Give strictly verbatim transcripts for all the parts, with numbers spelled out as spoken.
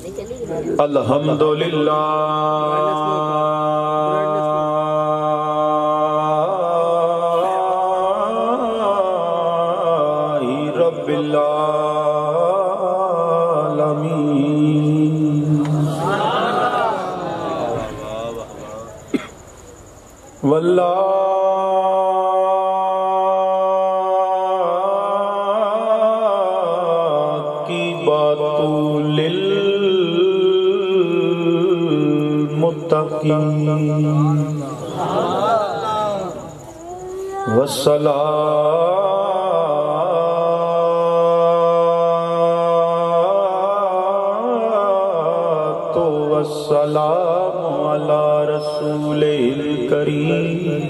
الحمدللہ رب العالمین واللہ والصلاة والسلام على رسول الكريم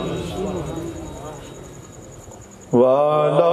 وعلى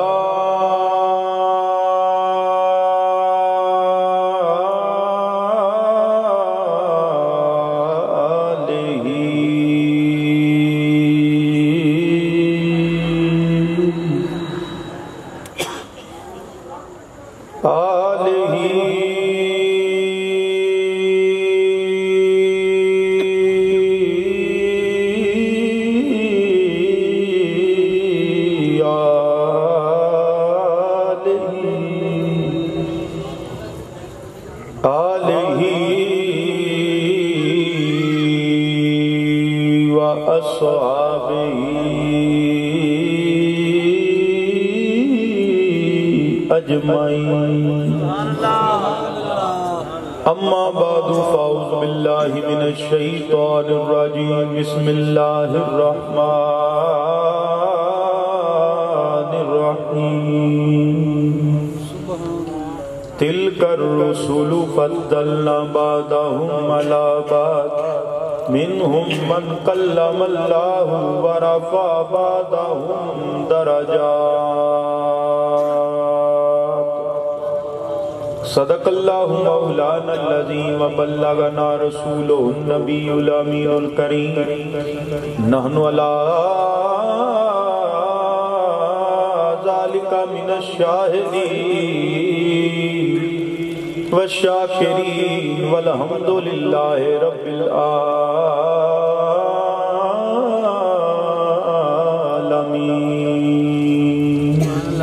اما بعد فاعوذ باللہ من الشیطان الرجیم بسم اللہ الرحمن الرحیم تلک الرسل فضلنا بعضهم علی بعض منهم من کلم اللہ ورفع بعضهم درجات صدق اللہ مولانا الذی وبلغنا رسولہ النبی الامین الکریم نحن علی ذالک من الشاہدین والشاکرین والحمدللہ رب العالمین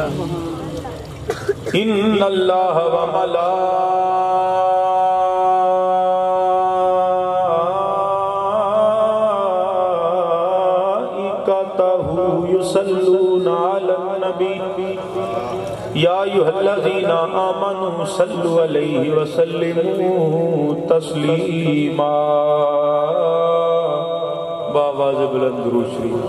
ان اللہ وملائکتہ یصلون علی النبی یا ایھا الذین آمنوا صلوا علیہ وسلموا تسلیما باواز بلند درود شریف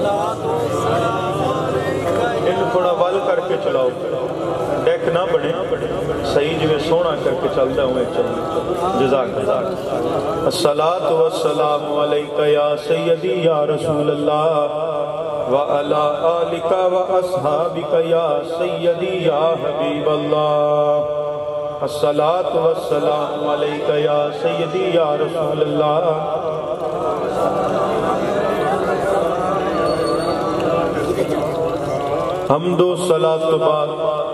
ان تھوڑا ول کر کے چلاؤ ڈیک نہ بڑھے صحیح جو سونا کر کے چلتا ہوں جزاک الصلاة والسلام علیکہ یا سیدی یا رسول اللہ وعلا آلک واصحابک یا سیدی یا حبیب اللہ الصلاة والسلام علیکہ یا سیدی یا رسول اللہ حمد و صلاة و بعد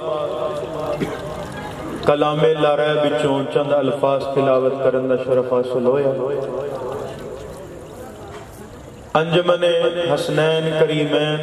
کلام لارے بچوں چند الفاظ تلاوت کرن دا شرف حاصل ہویا انجمن حسنین کریمین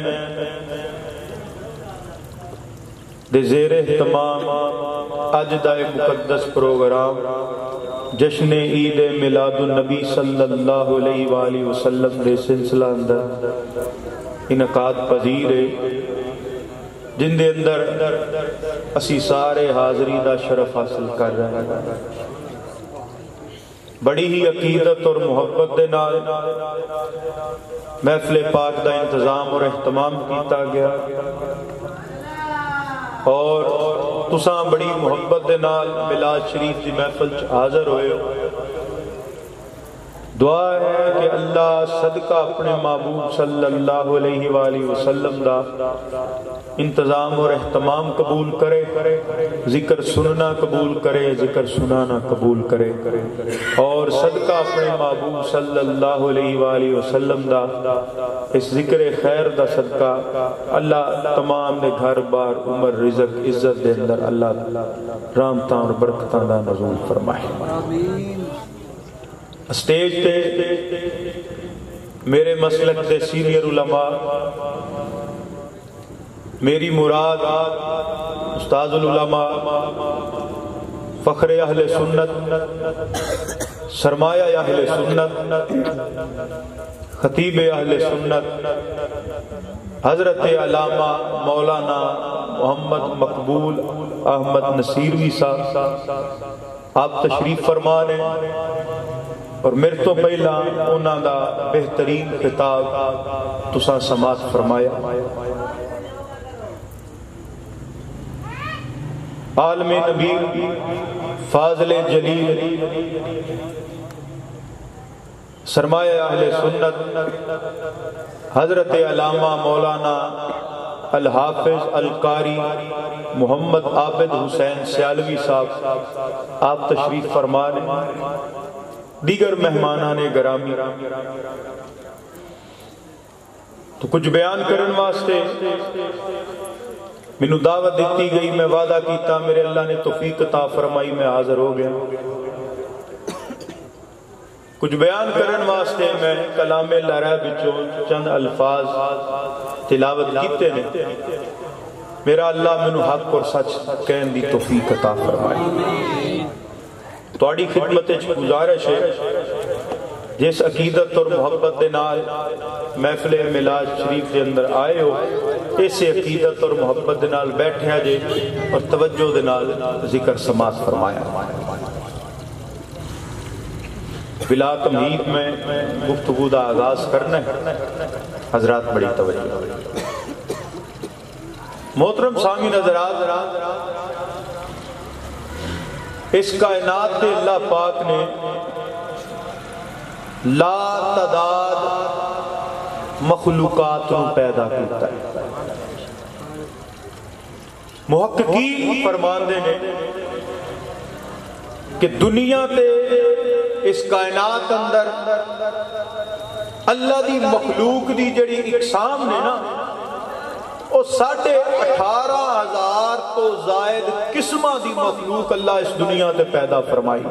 دے زیر اہتمام اج دا مقدس پروگرام جشن عید میلاد النبی صلی اللہ علیہ وآلہ وسلم دے سلسلہ اندر انعقاد پذیر ہے جن دے اندر اسی سارے حاضری دا شرف حاصل کر رہے ہیں بڑی ہی عقیدت اور محبت دے نال محفل پاک دا انتظام اور اہتمام کیتا گیا اور تساں بڑی محبت دے نال میلاد شریف دی محفل حاضر ہوئے دعا ہے کہ اللہ صدقہ اپنے محبوب صلی اللہ علیہ وآلہ وسلم دا انتظام اور اہتمام قبول کرے، ذکر سننا قبول کرے، ذکر سنانا قبول کرے، اور صدقہ اپنے محبوب صلی اللہ علیہ وآلہ وسلم دا اس ذکر خیر دا صدقہ اللہ تمام دے گھر بار عمر رزق عزت دے اندر اللہ رحمتاں اور برکتاں دا نزول فرمائے۔ اسٹیج تے میرے مسلک دے سینئر علماء، میری مراد استاد العلماء، فخر اہل سنت، سرمایہ اہل سنت، خطیب اہل سنت حضرت علامہ مولانا محمد مقبول احمد نصیروی صاحب، آپ تشریف فرما رہے ہیں، اور میرے تو پہلا انہاں دا بہترین خطاب تساں سماعت فرمایا۔ عالم نبی فاضل جلیل سرمایہ اہل سنت حضرت علامہ مولانا الحافظ القاری محمد عابد حسین سیالوی صاحب، آپ تشریف فرما رہے ہیں، دیگر مہمانان گرامی، تو کچھ بیان کرن واسطے مینوں دعوت دیتی گئی، میں وعدہ کیتا، میرے اللہ نے توفیق عطا فرمائی، میں حاضر ہو گیا۔ کچھ بیان کرن واسطے میں کلام لہرا بچوں چند الفاظ تلاوت کیتے نے، میرا اللہ مینوں حق اور سچ کہن دی توفیق عطا فرمائے۔ تواڈی خدمت وچ گزارش ہے، جس عقیدت اور محبت دے نال محفل میلاد شریف دے اندر آئے ہو، اس عقیدت اور محبت دے نال بیٹھے جے اور توجہ دے نال ذکر سماعت فرمایا۔ بلا تمہید میں گفتگو دا آغاز کرنا ہے، حضرات بڑی توجہ۔ محترم سامعین حضرات، اس کائنات کے اللہ پاک نے لا تعداد مخلوقات نو پیدا کیتا ہے۔ محققین فرماندے نے کہ دنیا تے اس کائنات اندر اللہ دی مخلوق دی جڑی اقسام نے نا، وہ ساڑھے اٹھارہ ہزار تو زائد قسمہ دی مخلوق اللہ اس دنیا تے پیدا فرمائی۔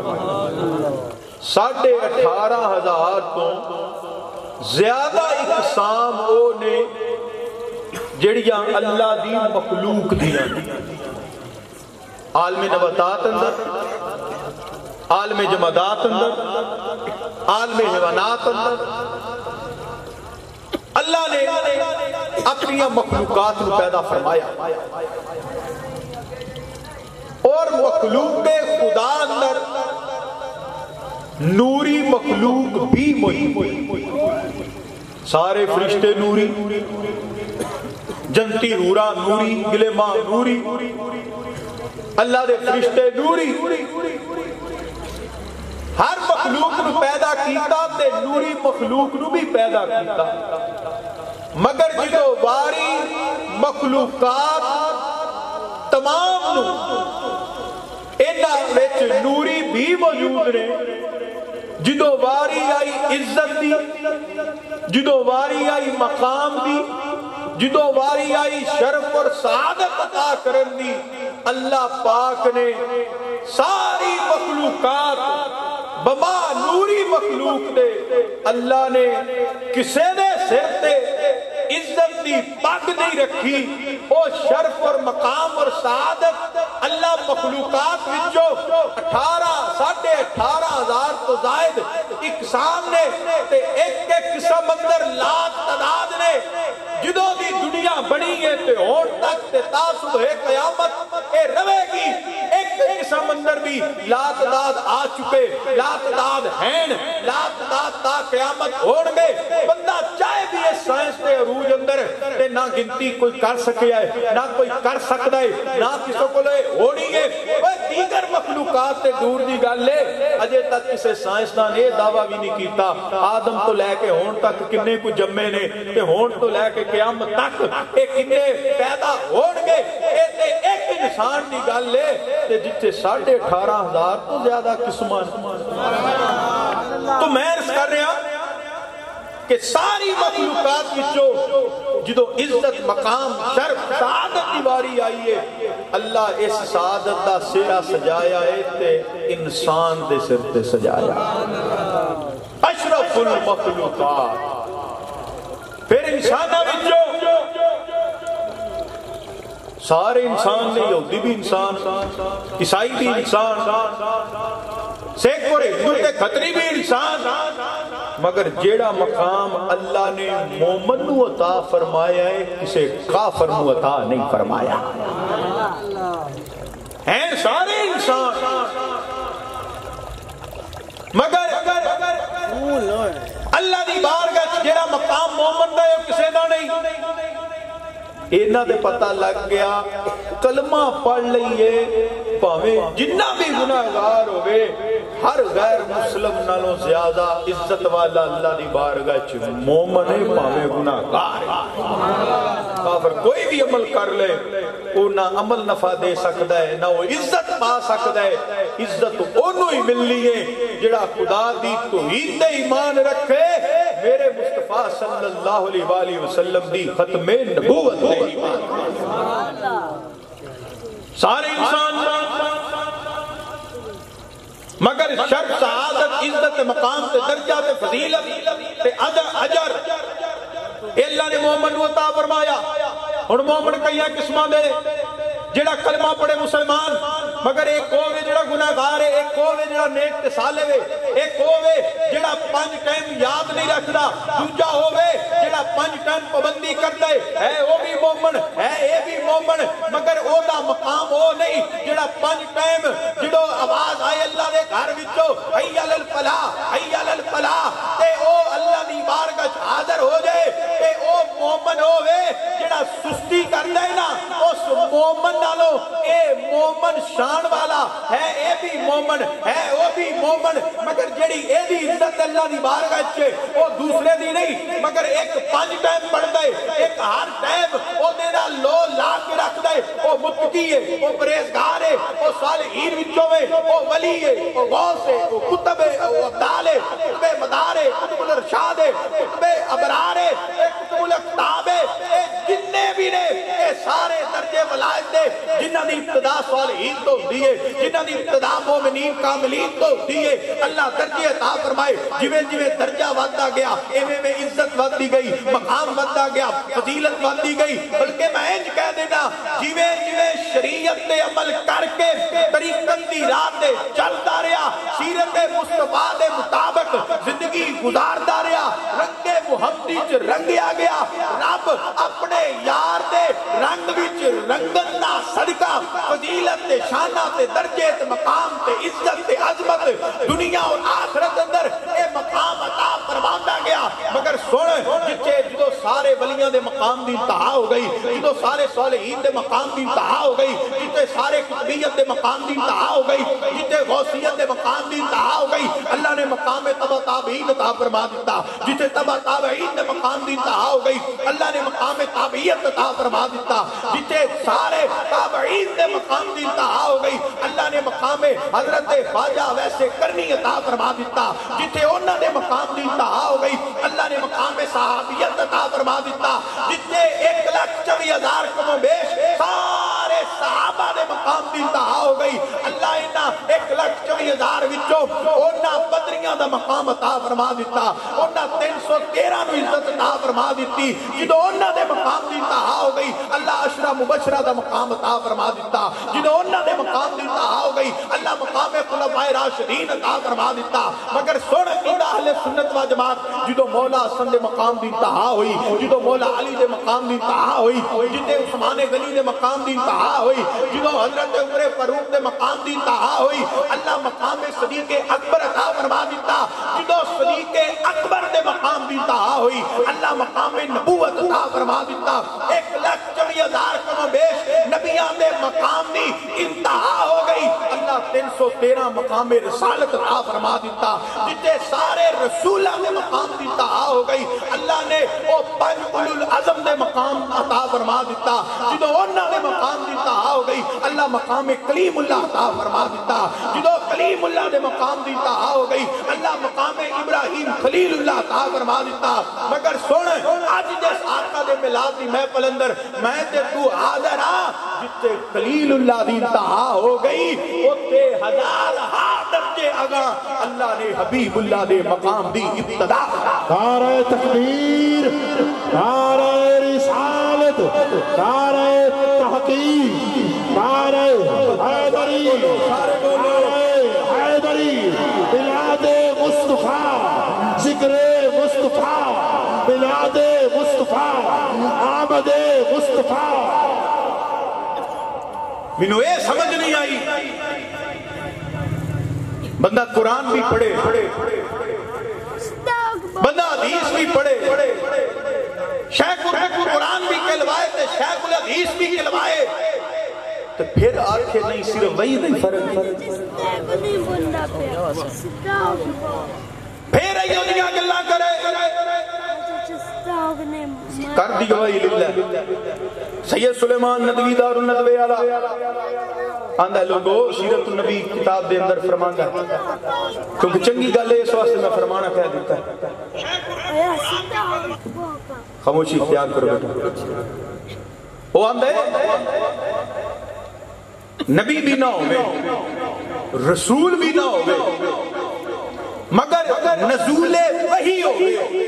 ساڑھے اٹھارہ ہزار تو زیادہ اقسام او نے جڑیاں اللہ دی مخلوق دیاں، عالم نباتات اندر، عالم جمادات اندر، عالم حیوانات اندر اللہ نے اپنی مخلوقات کو پیدا فرمایا، اور مخلوق خدا اندر نوری مخلوق بھی موجود، سارے فرشتے نوری، جنتی حورا نوری، گلما نوری، اللہ دے فرشتے نوری، ہر مخلوق نو پیدا کیتا تے نوری مخلوق نو بھی پیدا کیتا، مگر جدو واری مخلوقات تمام نو اینا وچ نوری بھی موجود نے، جدو واری آئی عزت دی، جدو واری آئی مقام دی، جدو واری آئی شرف اور سعادت عطا کرن دی، اللہ پاک نے ساری مخلوقات بما نوری مخلوق دے اللہ نے کسے دے سر تے عزت دی پگ نہیں رکھی، او شرف اور مقام اور سعادت اللہ مخلوقات وچوں اٹھارہ ساڑھے اٹھارہ ہزار تو زائد اقسام نے تے ایک ایک قسم اندر لا تعداد نے، جدوں دی دنیا بنی ہے تے ہون تک تے تا صبح قیامت اے روے گی، ایک سمندر بھی لات داد آ چکے، لات داد ہیں، لات داد تا قیامت ہوڑ گئے، بندہ چاہے بھی اس سائنس دے عروج اندر تے نہ گنتی کوئی کر سکیا ہے، نہ کوئی کر سکتا ہے، نہ کسی کو لے ہوڑی ہے، وہ دیگر مخلوقات تے دور دی گل لے، اجے تک کسے سائنسدان یہ دعویٰ بھی نہیں کیتا آدم تو لے کے ہون تک کنے کو جمے نے تے ہون تو لے کے قیامت تک ایک کنے پیدا ہون گے، ایتے ایک انسان دی گل لے تے جتے ساڑھے اٹھارہ ہزار تو زیادہ قسمان۔ تو میں عرض کر رہا کہ ساری مخلوقات وچوں جدو عزت مقام شرف سعادت کی باری آئی ہے، اللہ اس سعادت دا سرا سجایا ہے تے انسان دے سر تے سجایا اشرف المخلوقات۔ پھر انسانہ وچوں سارے انسان نے، یہودی بھی انسان، عیسائی بھی انسان، سکھ اور ہندو تے کھتری بھی انسان، مگر جیڑا مقام اللہ نے مومن نو عطا فرمایا ہے کسے کافر نو عطا نہیں فرمایا، ہیں سارے انسان، مگر اللہ دی بارگاہ جیڑا مقام مومن دا ہے کسے دا نہیں۔ اینا دے پتہ لگ گیا کلمہ پڑھ لئیے پاویں جنہ بھی گناہگار ہوئے، ہر غیر مسلم نالوں زیادہ عزت والا اللہ دی بارگاہ چھ مومن ہے، پاویں گناہگار ہے۔ کافر کوئی بھی عمل کر لے وہ نہ عمل نفع دے سکتا ہے نہ وہ عزت پا سکتا ہے، عزت انہوں ہی ملنی ہے جڑا خدا دی توحید دے ایمان رکھے، میرے مصطفیٰ صلی اللہ علیہ وآلہ وسلم دی ختم نبوت دے ایمان۔ سارے انسان مگر شرف سعادت عزت مقام تے درجہ تے فضیلت تے اجر اللہ نے مومن کو عطا فرمایا۔ اور مومن کئیاں قسماں دے، جڑا کلمہ پڑھے مسلمان مگر ایک ہووے جڑا گناہگار ہے، ایک ہووے جڑا نیک تے صالح ہے، ایک ہووے جڑا پانچ ٹائم یاد نہیں رکھدا، دوجا ہووے جڑا پانچ ٹائم پابندی کردا ہے، ہے وہ بھی مومن ہے، اے بھی مومن، مگر او دا مقام او نہیں جڑا پانچ ٹائم جڑو آواز آئے اللہ دے گھر وچوں حی علی الفلاح حی علی الفلاح تے او اللہ دی بارگاہ حاضر ہو جائے تے او مومن ہووے، جڑا سستی کردا ہے نا اس مومن نالو اے مومن شان والا ہے، اے بھی مومن ہے، وہ بھی مومن، مگر جڑی اے دی عزت اللہ دی بارگاہ چھے وہ دوسرے دی نہیں، مگر ایک پانچ ٹائم پڑھ دے، ایک ہر ٹائم وہ دینا لو لا کے رکھ دے، وہ متقی ہے، وہ پریزگار ہے، وہ صالحین وچوں ہے، وہ ولی ہے، وہ غوث ہے، وہ کتب ہے، وہ عبدال ہے، کتب مدار ہے، کتب الارشاد ہے، کتب ابرار ہے، کتب الاقتاب ہے، جننے بھی نے اے سارے درجے ولایت دے، جنہ دی ابتدا صالحین تو دیئے، جنہ دی ابتدا مومنین کاملین تو دیئے، اللہ درجے عطا فرمائے، جویں جویں درجہ ودھدا گیا ایویں میں عزت ودھدی گئی، مقام ودھدا گیا، فضیلت ودھدی گئی، بلکہ میں انج کہہ دینا جویں جویں شریعت دے عمل کر کے طریقت دی راہ تے چلدا رہیا، سیرت مصطفیٰ دے مطابق زندگی گزاردا رہیا، رنگ محمدی چ رنگیا گیا، رب اپنے یار دے رنگ وچ رنگن دا صدقہ فضیلت تے شانہ تے درجے تے مقام تے عزت تے عظمت دنیا اور آخرت اندر اے مقام عطا فرماندا گیا، مگر سن جتے جدو سارے ولیاں دے مقام دی انتہا ہو گئی، جدو سارے صالحین دے مقام دی انتہا ہو گئی، جتے سارے قطبیت دے مقام دی انتہا ہو گئی، جتے غوثیت دے مقام دی انتہا ہو گئی، اللہ نے مقام تبع تابعین عطا فرما دیتا، جتے تبع تابعین دے مقام دی انتہا ہو گئی، اللہ نے مقام تابعیت عطا فرما دیتا، جتے سارے تابعین دے مقام دی انتہا ہو گئی، اللہ نے مقام حضرت خواجہ ویسے کرنی عطا فرما دیتا، جتے انہوں نے مقام دی انتہا ہو گئی، اللہ نے مقام صحابیت عطا فرما دیتا، جتے ایک لاکھ چوی ہزار کمو بیش سارے صحابہ دے مقام دی انتہا ہو گئی، اللہ انہاں ایک لاکھ چوی ہزار وچوں انہاں بدریاں دا مقام عطا فرما دیتا، انہاں تین سو تیرہ نو عزت عطا فرما دیتی، جدو انہاں دے مقام دی انتہا ہو گئی، اللہ عشرہ مبشرہ دا مقام عطا فرما دیتا، جدو انہاں دے مقام دی انتہا ہو گئی، گئی اللہ مقام خلفائے راشدین عطا فرما دیتا مگر سن عقیدہ اہل سنت و جماعت جدو مولا حسن دے مقام دی انتہا ہوئی جدو مولا علی دے مقام دی انتہا ہوئی جدو عثمان غنی دے مقام دی انتہا ہوئی جدو حضرت عمر فاروق دے مقام دی انتہا ہوئی اللہ مقام صدیق اکبر عطا فرما دیتا جدو صدیق اکبر دے مقام دی انتہا ہوئی اللہ مقام نبوت عطا فرما دیتا ایک لاکھ چوبیس ہزار کم و بیش نبیان دے مقام دی انتہا ہو گئی اللہ تین سو تیرہ مقام رسالت عطا فرما دیتا جتے سارے رسولہ دے مقام دی انتہا ہو گئی اللہ نے وہ پنج اولو العظم دے مقام عطا فرما دیتا جدو انہاں دے مقام دی انتہا ہو گئی اللہ مقام کلیم اللہ عطا فرما دیتا جدو کلیم اللہ دے مقام دی انتہا ہو گئی اللہ مقام ابراہیم خلیل اللہ عطا فرما دیتا مگر سن آج جس آقا دے ملاد دی محفل اندر میں تے تو حاضر ہاں جتے خلیل اللہ دی انتہا ہو گئی اتے ہزار ہاں درجے آگا اللہ نے حبیب اللہ دے مقام دی ابتدا نعرہ تکبیر نعرہ رسالت نعرہ تحقیق نعرہ حیدری نعرہ حیدری بلاد مصطفیٰ ذکر مصطفیٰ بلاد مصطفیٰ آمد مصطفیٰ مینوں اے سمجھ نہیں آئی بندہ قرآن بھی پڑھے بندہ حدیث بھی پڑھے شیخ قرآن بھی کہلوائے تے شیخ الحدیث بھی کہلوائے تو پھر آنکھیں نہیں صرف وہی نہیں فرق پھر ایو دیا گلہ کرے کر دیو وہی للہ سید سلیمان ندوی دار الندوی آلہ آندہ لوگو سیرت النبی کتاب دے اندر فرمان گا کیونکہ چنگی گل ہے اس واسطے میں فرمانا کہہ دیتا ہے خاموشی اختیار کرو بیٹا وہ آندہ ہے نبی بھی نہ ہوئے رسول بھی نہ ہوئے مگر نزول وحی ہوئے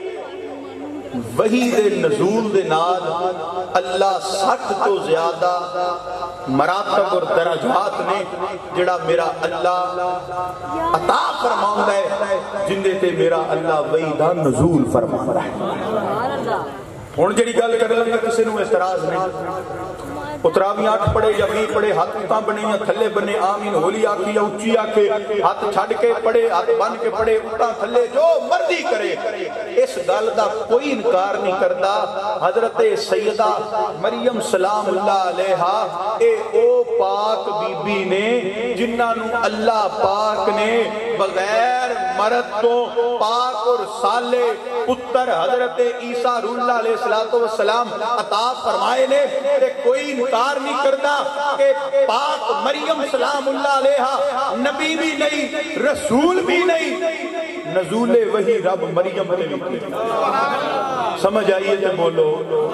وحی دے نزول دے نال اللہ سٹھ تو زیادہ مراتب اور درجات نے جڑا میرا اللہ عطا فرماؤں ہے جن دے تے میرا اللہ وحی دا نزول فرماؤں ہے ہون جڑی گل کر لگا کسی نو اعتراض نہیں اتراوی آٹھ پڑے یا بھی پڑے ہاتھ اتاں بنے یا تھلے بنے آمین ہولی آکی یا اچھی آکے ہاتھ چھڑ کے پڑے ہاتھ بن کے پڑے اتاں تھلے جو مردی کرے اس گل دا کوئی انکار نہیں کرتا حضرت سیدہ مریم سلام اللہ علیہا اے او پاک بی بی نے جنہاں نو اللہ پاک نے بغیر مرد تو پاک اور سالے پتر حضرت عیسیٰ روح اللہ علیہ السلام عطا فرمائے نے تے کوئی انکار نہیں کرتا کہ پاک مریم سلام اللہ علیہا نبی بھی نہیں رسول بھی نہیں نزول وحی رب مریم نے لکھی سمجھ آئیے تے بولو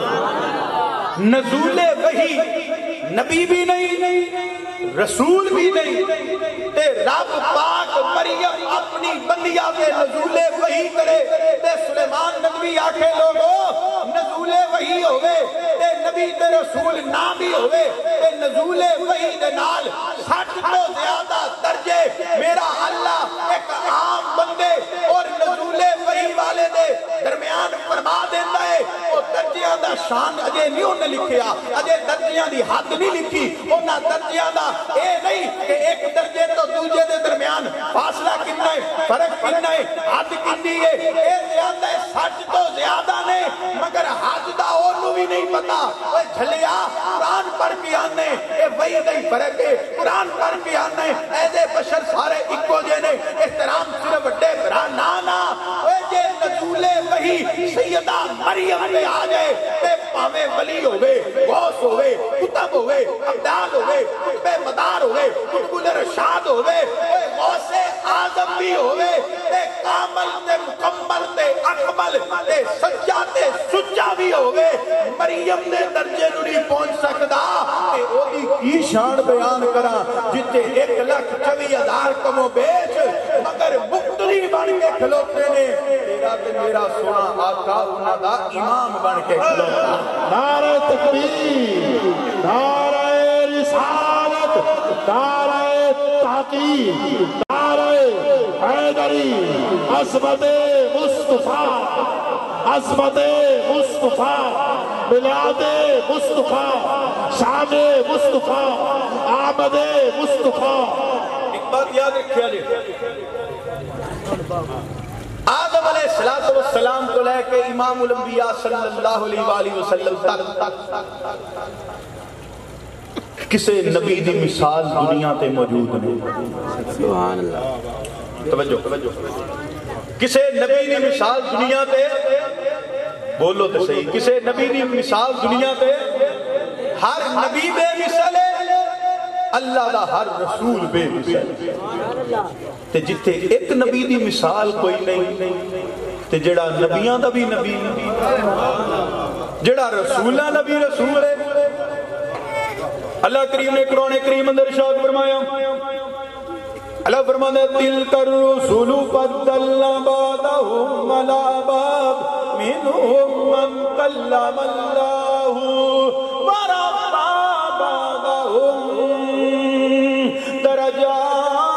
نزول وحی نبی بھی نہیں رسول بھی نہیں تے رب پاک مریم اپنی بندیاں پہ نزول وحی کرے تے سلیمان ندوی آکھے لوگو نزول وحی ہوئے تے نبی تے رسول نہ بھی ہوئے تے نزول وحی دے نال سٹھ تو زیادہ درجے میرا اللہ ایک عام بندے اور نزول وحی والے دے درمیان فرما دیتا ہے وہ درجیاں دا شان اجے نہیں انہیں لکھیا اجے درجیاں دی حد نہیں لکھی انہاں درجیاں دا اے نہیں کہ ایک درجے تو دوجے دے درمیان فاصلہ کتنا ہے فرق کتنا ہے حد کتنی ہے اے زیادہ ہے سچ تو زیادہ نے مگر حد دا انہوں بھی نہیں پتا وہ جھلیا قرآن پڑھ کے آنے اے وہی نہیں فرق ہے قرآن پڑھ کے آنے ایسے بشر سارے اکو جے نے احترام صرف بڑے برا نانا اے جے نزول وحی سیدہ مریم پہ آ جائے اے پاوے ولی ہوئے غوث ہوئے کتب ہوئے عبدال ہوئے قطب مدار ہوئے قطب رشاد ہوئے اے غوث آدم بھی ہوئے اے کامل تے مکمل تے اکمل تے سچا تے سچا بھی ہوئے مریم نے درجے نوری پہنچ سکتا کہ او دی کی شان بیان کرا جتے ایک لاکھ چوی ہزار کمو بیچ مگر مقتدی بن کے کھلوتے نے تیرا تے میرا سونا آقا انہاں دا امام بن کے کھلوتا نعرہ تکبیر نعرہ رسالت نعرہ تحقیق نعرہ حیدری عظمت مصطفیٰ عظمت مصطفیٰ میلاد مصطفیٰ شان مصطفیٰ آمد مصطفیٰ ایک بات یاد رکھیا جی آدم علیہ السلام کو لے کے امام الانبیاء صلی اللہ علیہ وآلہ وسلم تک کسے نبی دی مثال دنیا تے موجود نہیں سبحان اللہ توجہ کسے نبی دی مثال دنیا تے بولو تے صحیح کسے نبی دی مثال دنیا تے ہر نبی بے مثال اللہ دا ہر رسول بے مثال تے جتھے ایک نبی دی مثال کوئی نہیں تے جڑا نبیاں دا بھی نبی جڑا رسولاں دا بھی رسول ہے اللہ کریم نے قرآن کریم اندر ارشاد فرمایا اللہ فرماتا ہے تلک الرسل فضلنا بعضهم علی بعض منهم من کلم اللہ ورفع بعضهم درجات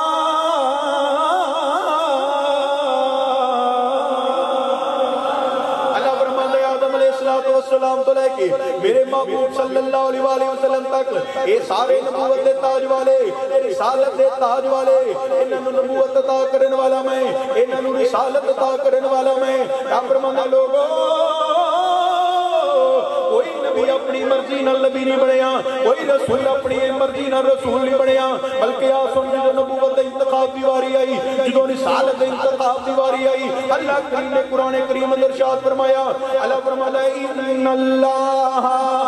السلام تو لے کے میرے محبوب صلی اللہ علیہ وآلہ وسلم تک اے سارے نبوت دے تاج والے رسالت دے تاج والے انہاں نوں نبوت عطا کرن والا میں انہاں نوں رسالت عطا کرن والا میں کیا فرمانا لوگو کوئی نبی اپنی مرضی نال نبی نہیں بنیا کوئی رسول اپنی مرضی نال رسول نہیں بنیا بلکہ آ سن جو نبوت دے انتخاب دی واری آئی جدوں رسالت دے انتخاب دی واری آئی اللہ کریم نے قرآن کریم اندر ارشاد فرمایا اللہ فرماتا ہے ان اللہ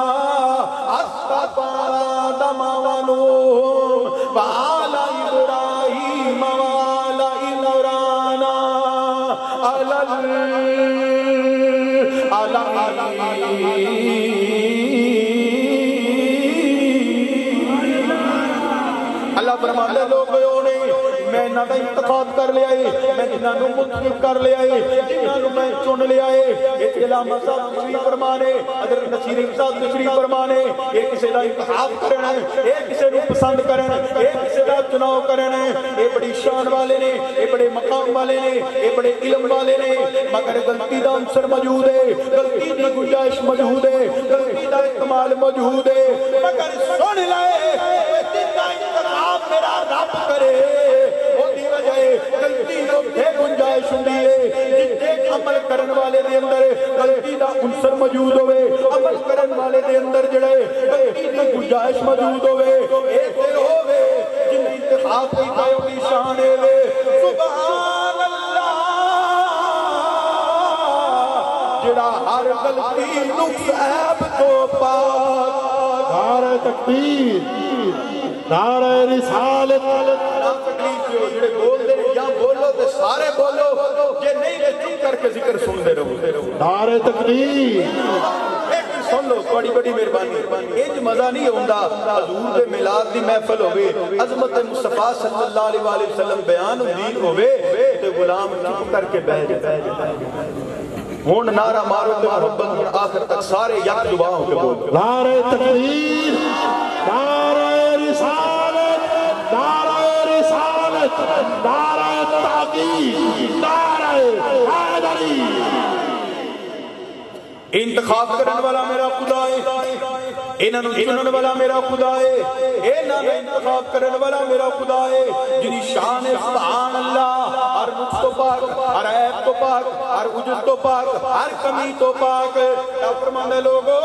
اصطفى آدم ونوح وآل ابراہیم وآل عمران علی اللہ فرماتا ہے لوگ میں انہاں دا انتخاب کر لیا ہے میں جنہاں نوں منتخب کر لیا ہے جنہاں نوں میں چن لیا ہے ایک علامہ صاحب تشریف فرمانے حضرت نصیر صاحب تشریف فرمانے ایک کسی دا انتخاب کرنا ہے ایک کسی نوں پسند کرنا ہے ایک کسی دا چناؤ کرنا ہے اے بڑی شان والے نے اے بڑے مقام والے نے اے بڑے علم والے نے مگر غلطی دا عنصر موجود ہے غلطی دی گنجائش موجود ہے غلطی دا احتمال موجود ہے مگر سن لے جتنا انتخاب میرا رب کرے غلطی دے گنجائش ہوندی ہے جتنے عمل کرن والے دے اندر غلطی دا عنصر موجود ہوئے عمل کرن والے دے اندر جڑے غلطی دی گنجائش موجود ہوئے اے دل ہوئے جن انتخاب کیتا ہے دی شان ہے سبحان اللہ جڑا ہر غلطی نقص عیب تو پاک نعرہ تکبیر نعرہ رسالت جڑے بول دے یا بولو تے سارے بولو یہ نہیں کہ چپ کر کے ذکر سن دے رہو نعرہ تکبیر ایک سن لو بڑی بڑی مہربانی ایج مزہ نہیں ہوندا حضور دے میلاد دی محفل ہوے عظمت مصطفیٰ صلی اللہ علیہ وآلہ وسلم بیان دین ہوے تے غلام چپ کر کے بیٹھ جائے ہون نعرہ مارو تے محبت آخر تک سارے یک زبان ہو کے بول نعرہ تکبیر نعرہ رسالت نعرہ رسالت نعرہ تحقیق نعرہ حیدری انتخاب کرنے والا میرا خدا ہے انہاں نوں چنن والا میرا خدا ہے انہاں دا انتخاب کرنے والا میرا خدا ہے جنی شان ہے سبحان اللہ ہر نقص تو پاک ہر عیب تو پاک ہر عجب تو پاک ہر کمی تو پاک کیا فرماندے لوگو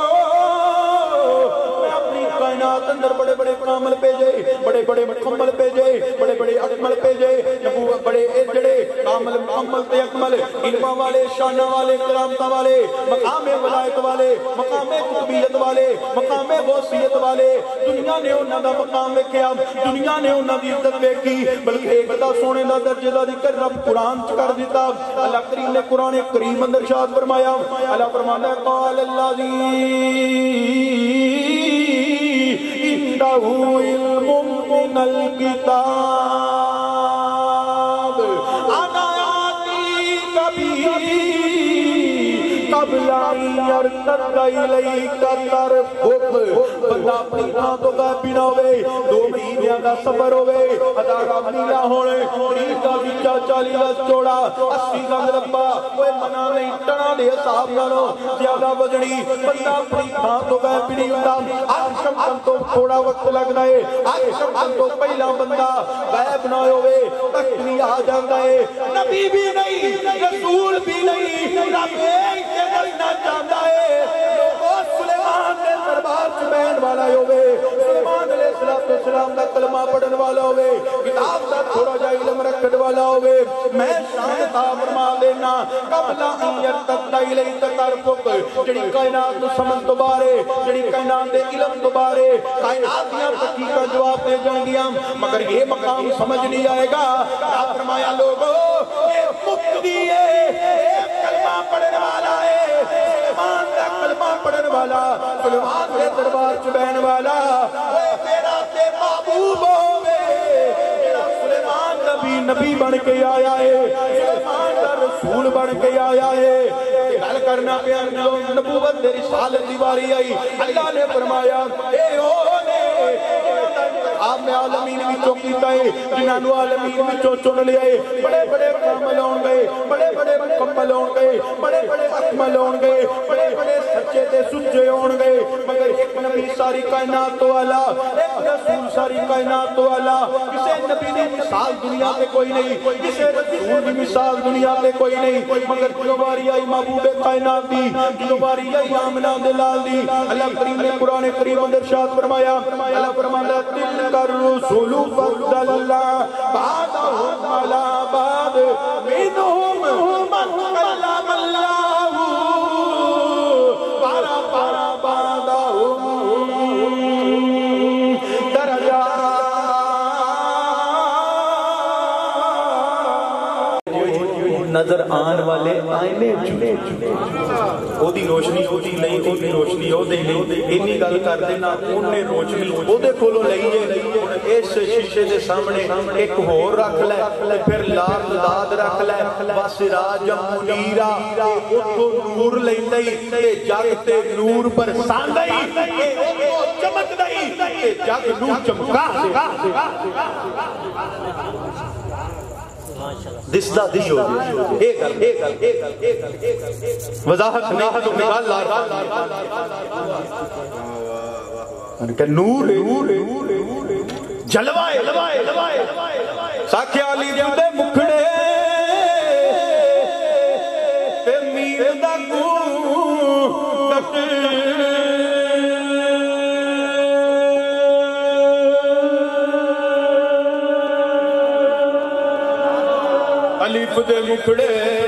میں اپنی کائنات اندر بڑے بڑے کامل بھیجے بڑے بڑے مکمل بھیجے بڑے بڑے اکمل بھیجے نبوت بڑے جڑے کامل مکمل تے اکمل علماں والے شاناں والے کرامتاں والے مقام ولایت والے مقام قطبیت والے مقام غوثیت والے دنیا نے انہاں دا مقام ویکھیا دنیا نے انہاں دی عزت ویکھی بلکہ ایک دا سونے دا درجے دا ذکر رب قرآن چ کر دیتا اللہ کریم نے قرآن کریم اندر ارشاد فرمایا اللہ فرماتا ہے قال الذی عنده علم من الكتاب انا آتيك به قبل ان يرتد الیک طرفک بندہ اپنی تھاں تو غائب بھی نہ ہوئے دو مہینے دا سفر ہوئے ہزارہ میلہ ہونے تیس دا وچا چالی دا چوڑا اسی گز لمبا کوئی منا نہیں ٹنا دے حساب نالوں زیادہ وزنی بندہ اپنی تھاں تو غائب بھی نہیں ہوتا آج شمکن تو تھوڑا وقت لگنا ہے آج شمکن تو پہلا بندہ غائب نہ ہوئے تکلی آ جاتا ہے نبی بھی نہیں رسول بھی نہیں رب ایک کے بلنا چاہتا ہے لوگوں سلیمان نے دربار چبین والا ہوئے سلیمان علیہ السلام کا کلمہ پڑھن والا ہوئے کتاب کا تھوڑا جا علم رکھن والا ہوئے میں شان تھا فرما دینا قبل ان یرتد الیک طرفک جڑی کائنات تو سمجھ تو بارے جڑی کائنات دے علم تو بارے کائنات دیاں تحقیقاں جواب دے جائیں گیاں مگر یہ مقام سمجھ نہیں آئے گا آپ فرمایا لوگوں یہ مقتدی ہے ایک کلمہ پڑھن والا ہے سلیمان کا کلمہ پڑھن والا سلیمان کے دربار چبین والا اے میرا تے محبوب ہوئے میرا سلیمان نبی نبی بن کے آیا ہے سلیمان کا رسول بن کے آیا ہے گل کرنا پیا نبوت دے رسالت دی باری آئی اللہ نے فرمایا اے اونے آپ میں عالمین وچوں کیتا ہے جنہاں نو عالمین وچوں چن لیا ہے بڑے بڑے کامل ہون گئے بڑے بڑے مکمل ہون گئے بڑے بڑے اکمل ہون گئے بڑے بڑے سچے تے سچے ہون گئے مگر ایک نبی ساری کائنات تو اعلیٰ ایک رسول ساری کائنات تو اعلیٰ کسے نبی دی مثال دنیا تے کوئی نہیں کسے رسول دی مثال دنیا تے کوئی نہیں مگر جو باری آئی محبوب کائنات دی جو باری آئی آمنہ دلال دی اللہ کریم نے قرآن کریم اندر ارشاد فرمایا اللہ فرمایا تلک الرسول فضل اللہ بعدهم علی بعد منهم من کلم اللہ بارا بارا بعدهم درجات نظر آن والے آئینے چنے او دی روشنی او دی نہیں او دی روشنی او دی نہیں اینی گل کر دینا انہیں روشنی او دے کھولو لئیے اس شیشے دے سامنے ایک ہور رکھ لے پھر لار داد رکھ لے واسراج منیرہ اتو نور لئی لئی جاگتے نور پر ساندئی چمک دئی جاگ نور چمکا دس دا دی ہو ایک گل ایک گل ایک گل ایک گل ایک گل وضاحت نہیں تو نگال لار کہ نور جلوائے ساکھے علی جودے مکھڑے تے میر دا گون دکھے علیف دے مکھڑے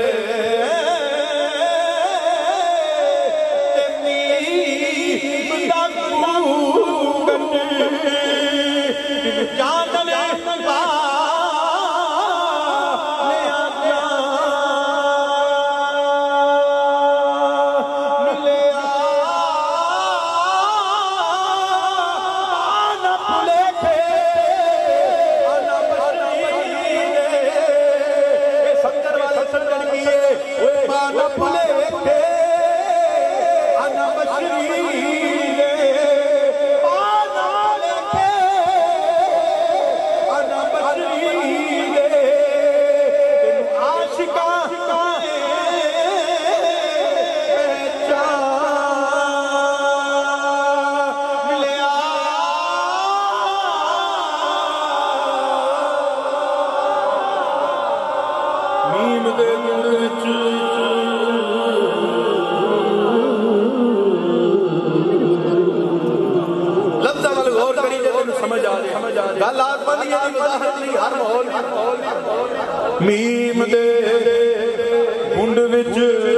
میم دے ہنڈ وچ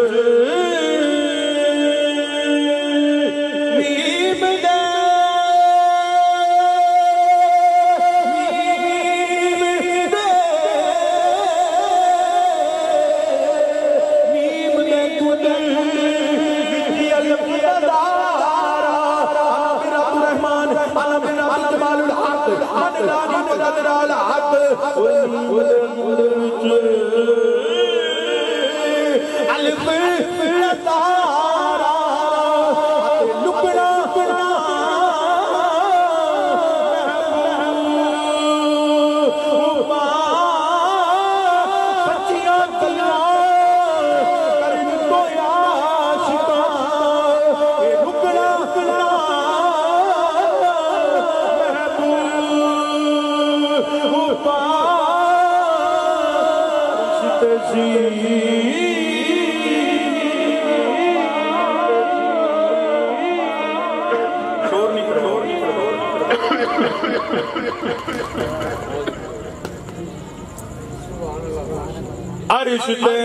میم دے میم دے میم دے گنڈ وچ الفیا دارا عبد الرحمن علم بن جمال الحق من راجی قدر الحق الف سی شور نہیں کرو عرش تے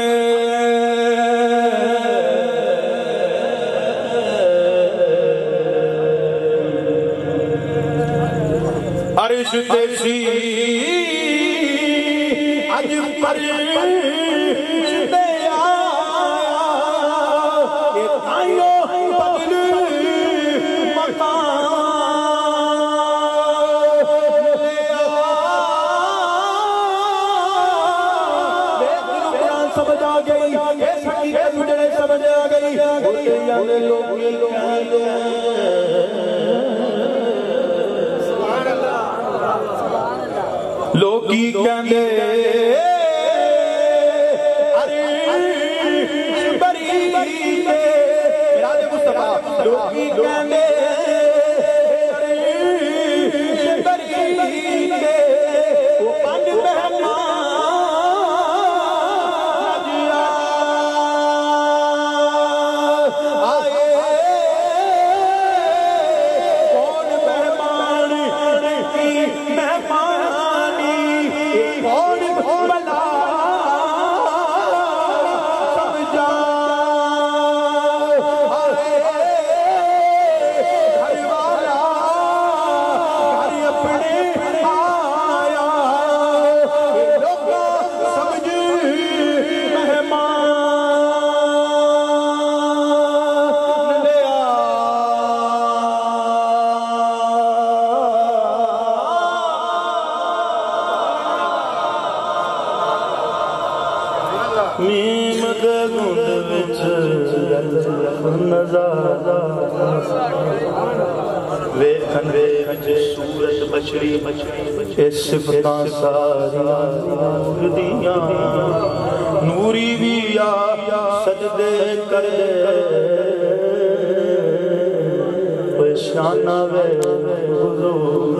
عرش تے سی اج فرش تے آیا کہ تائیو بدل مکان لیا دیکھ قرآن سمجھ آ گئی اس حقیقت مجھے سمجھ آ گئی ہوتے جانے لوگ لوکی کہندے ارے بری دے راج مصطفیٰ لوکی کہندے ارے بری دے وہ پنج مہمان جیا آئے کون مہمان کی مہمان کون بھلا سمجھا گھر والا گھر اپنے آیا لوگ سمجھ مہمان لیا میم دے گھنڈ وچ نظارہ ویکھن وچ سورج بچڑی اے صفتاں ساریاں نور دیاں نوری بھی آ سجدے کر دے اوے شانہ وے حضور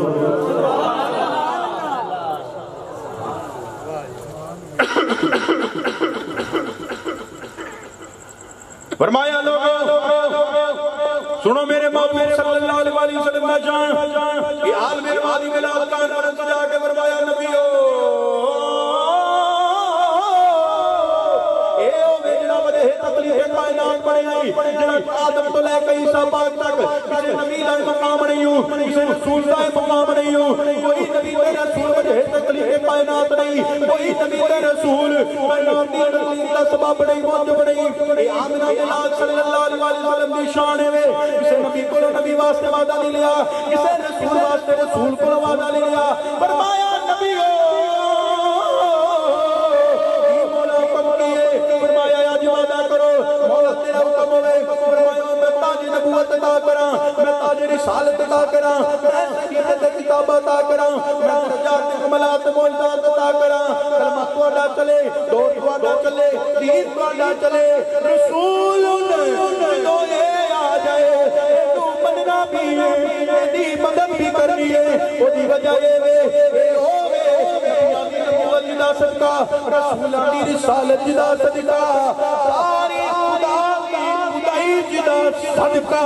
فرمایا لوگوں سنو میرے محبوب صلی اللہ علیہ وسلم میں جان یہ حال میرے مادی میں لالکان پر سجا کے فرمایا نبیو اے او میرا وجہ تکلیف کائنات پڑے نہیں جنہاں آدم تو لے کے عیسیٰ پاک تک کسی نبی لائن مقام نہیں ہوں کسی رسول لائن مقام نہیں ہوں کوئی نبی تے رسول وجہ تکلیف کائنات نہیں کوئی نبی تے رسول کائنات دی تکلیف کا سبب نہیں موجب نہیں اے آمنہ دلال صلی اللہ علیہ وسلم دی شان ہے کسی نبی کو نبی واسطے وعدہ نہیں لیا کسی رسول واسطے رسول کو وعدہ نہیں لیا فرمایا نبی ہو مولا حکم کیے فرمایا آج وعدہ کرو مولا تیرا حکم ہوئے فرمایا میں تاج نبوت عطا کراں میں تاج رسالت عطا کراں میں سکینت کتاب عطا کراں میں درجات کمالات معجزات عطا کراں کلمہ تواڈا چلے دور تواڈا چلے دین تواڈا چلے رسول جو یہ آ جائے تو مننا بھی ہے دی مدد بھی کرنی ہے وہ دی وجہ یہ وے اے ہوے نبوت جدا صدقہ رسولان دی رسالت جدا صدقہ ساری خدا کی خدائی جدا صدقہ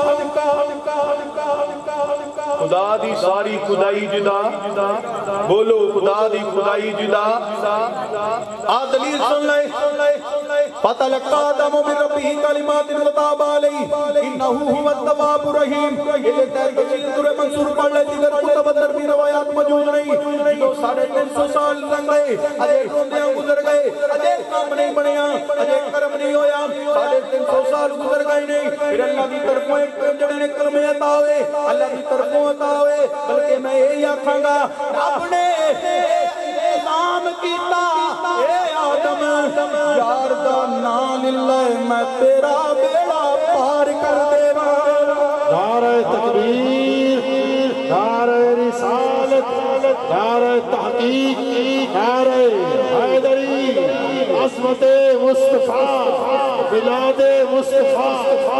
خدا دی ساری خدائی جدا بولو خدا دی خدائی جدا آ دلیل سن لے پتہ لگتا آدم من ربی کلمات التاب علی انہو ہوا التواب الرحیم یہ تحقیق سورہ منصور پڑھ لے دیگر کتب اندر بھی روایات موجود نہیں جو ساڑھے تین سو سال لنگ گئے اجے روندیاں گزر گئے اجے کام نہیں بنیا اجے کرم نہیں ہویا ساڑھے تین سو سال گزر گئے نہیں پھر اللہ کی طرفوں ایک جڑے کلمے عطا ہوئے اللہ کی طرفوں عطا ہوئے بلکہ میں یہی آکھاں گا رب نے اعلان کیتا اے آدم یار دا نام للہ میں تیرا بیڑا پار کر دے نعرہ تکبیر نعرہ رسالت نعرہ تحقیق نعرہ حیدری عظمت مصطفیٰ میلاد مصطفیٰ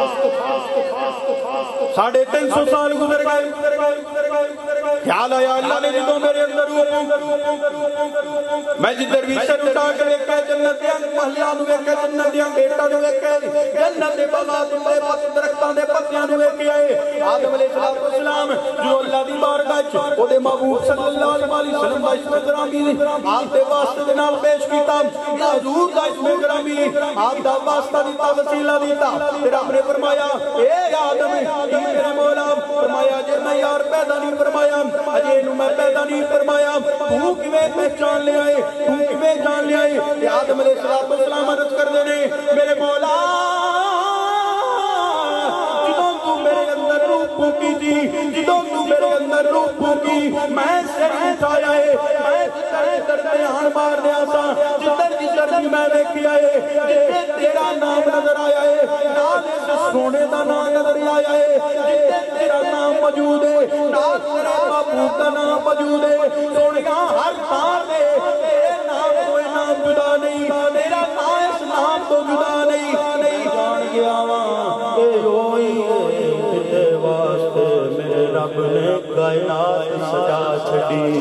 ساڑھے تین سو سال گزر گئے خیال آیا اللہ نے جدوں میرے اندر میں جدھر بھی سر اٹھا کے دیکھا جنت دیاں محلیاں نو ویکھے جنت دیاں بیٹاں نو ویکھے جنت دے باغاں دے درختاں دے پتیاں نو ویکھے آئے آدم علیہ السلام جو اللہ دی بارگاہ وچ او دے محبوب صلی اللہ علیہ وسلم دا اسم گرامی آپ دے واسطے دے نال پیش کیتا یا حضور دا اسم گرامی آپ دا واسطہ دیتا وسیلہ دیتا پھر آپ نے فرمایا اے آدم اے میرے مولا فرمایا جے میں یار پیدا نہیں فرمایا اجے نو میں پیدا نہیں فرمایا تو کیویں پہچان لے آئے تو کیویں جان لے آئے کہ آدم علیہ السلام عرض کر دے نے میرے مولا جدوں تو میرے اندر روح پھونکی تھی جدوں تو میرے اندر روح پھونکی میں سر اٹھایا ہے میں جدھر جدھر دھیان مار لیا سا جدھر جدھر بھی میں دیکھی آئے جدھر تیرا نام نظر آیا ہے نال سونے دا نام نظر آیا ہے جدھر تیرا نام موجود ہے نال تیرا محبوب کا نام موجود ہے سونیا ہر بار دے تیرے نام کوئی نام جدا نہیں تیرا نام اس نام تو جدا نہیں نہیں جان گیا وہاں اے ہوئی ہے واسطے میرے رب نے کائنات سجا چھڑی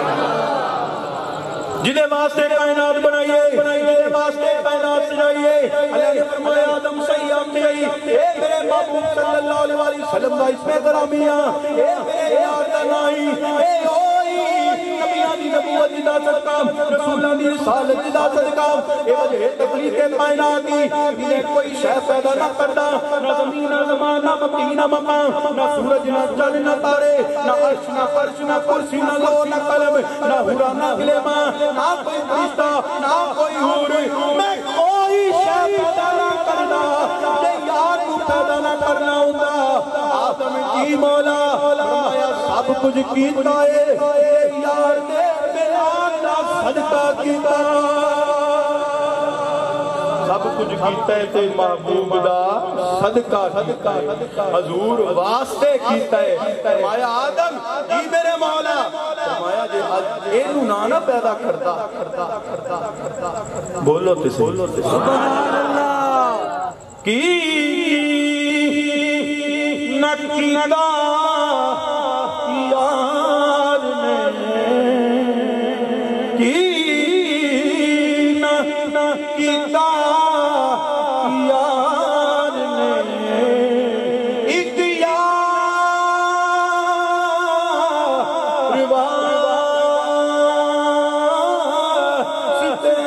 جنہیں واسطے کائنات بنائیے جنہیں واسطے کائنات سجائیے اللہ نے فرمایا آدم صحیح آمدی اے میرے محبوب صلی اللہ علیہ وسلم دا اس میں گرامیاں اے میرے یار دا نائی اے ہوئی نبیان دی نبوت دی دا صدقہ رسولان دی رسالت دی دا صدقہ اے وجہ تخلیق کائنات دی انہیں کوئی شے پیدا نہ کردا نہ زمین نہ زمان نہ مکی نہ مقام نہ سورج نہ چل نہ تارے نہ عرش نہ فرش نہ کرسی نہ لو نہ قلم نہ ہورا نہ گلیما نہ کوئی فرشتہ نہ کوئی حور میں کوئی شے پیدا نہ کرنا کہ یار کو پیدا نہ کرنا ہوتا آدم کی مولا فرمایا سب کچھ کیتا ہے یار نے میلاد دا صدقہ کیتا سب کچھ کیتا ہے تے محبوب دا صدقہ حضور واسطے کیتا ہے فرمایا آدم جی میرے مولا فرمایا جی اینو نانا پیدا کرتا بولو تے سبحان اللہ کی نکیدہ یار نے کی نکیدہ یار نے ایک یار واسطے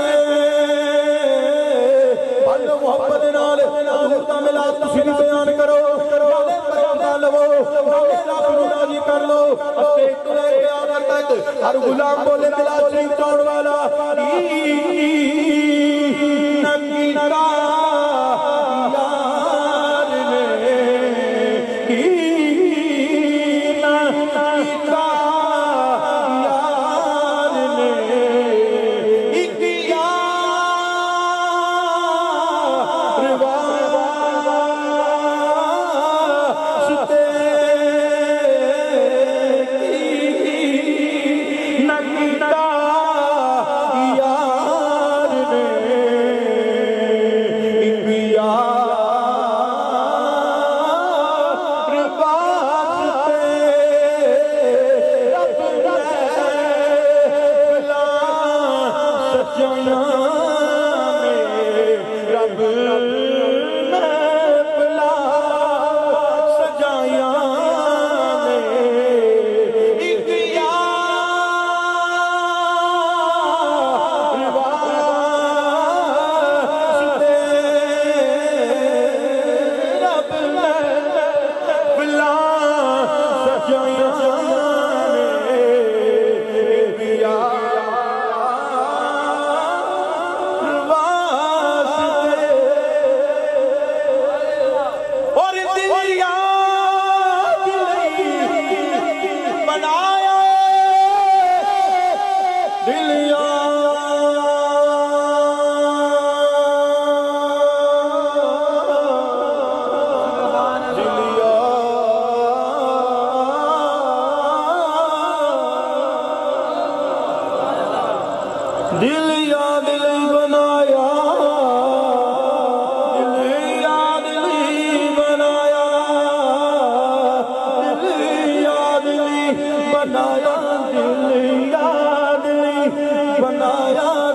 بھل محبت نال حضور دا ملاد تسی بھی بیان کرو کر لو ہر غلام بولے ملاد شریف چون والا نکیدہ یار نے نکیدہ یار نے ایک یار واسطے نکیدہ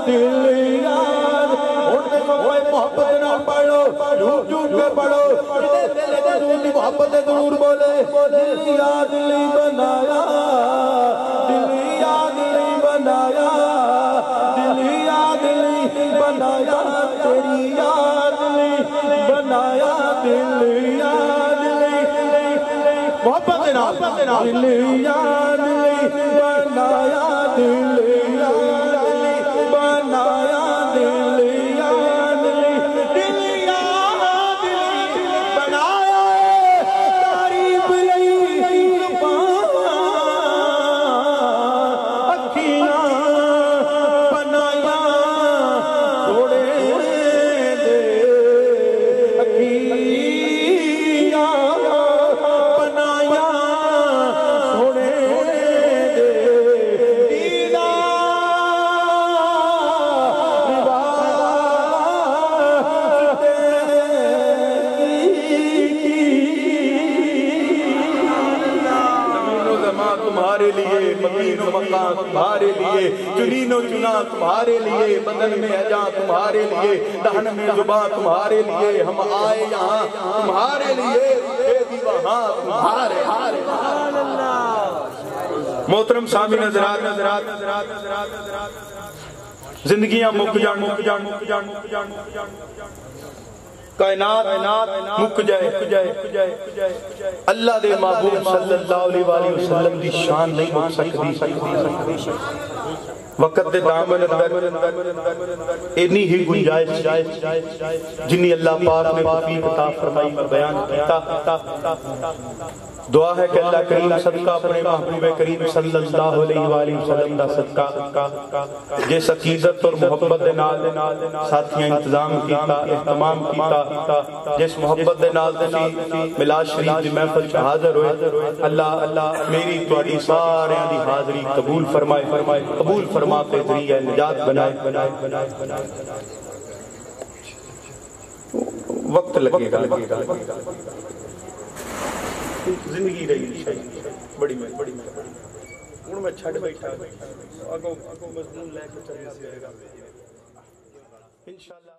دل یار ہن دیکھو کوئی محبت نال پڑھو جھوٹ جھوٹ کے پڑھو جدے دل دے دل محبت ضرور بولے دل یار دل بنایا دل یار دل بنایا دل یار دل بنایا تیری یاد بنایا دل یاد محبت نال دل یاد بنایا دل یاد بنایا دل یاد دل یاد بنایا تعریف لئی اکھیاں بنایا تھوڑے دے اکھیاں بنایا تھوڑے دے دیدار واسطے زمین و زمان تمہارے لیے مکین و مکان تمہارے لیے چنین و چنا تمہارے لیے بدن میں اجاں تمہارے لیے دہن میں زباں تمہارے لیے ہم آئے یہاں تمہارے لیے رکھے بھی وہاں تمہارے محترم سامعین حضرات زندگیاں مک جان مک جان مک جان مک جان کائنات مک جائے اللہ دے محبوب صلی اللہ علیہ وآلہ وسلم دی شان نہیں مک سکتی وقت دے دامن اندر اتنی ہی گنجائش جنہی اللہ پاک نے توفیق عطا فرمائی میں بیان کیتا دعا ہے کہ اللہ کریم صدقہ اپنے محبوب کریم صلی اللہ علیہ وآلہ وسلم دا صدقہ جس عقیدت اور محبت دے نال ساتھیاں انتظام کیتا اہتمام کیتا جس محبت دے نال تسی ملاد شریف دی محفل چ حاضر ہوئے اللہ اللہ میری تواڈی سارے دی حاضری قبول فرمائے قبول فرما کے ذریعہ نجات بنائے وقت لگے گا زندگی رہی بڑی میں بڑی میں ہوں میں چھڈ بیٹھا اگوں اگوں مضمون لے کے چلے انشاءاللہ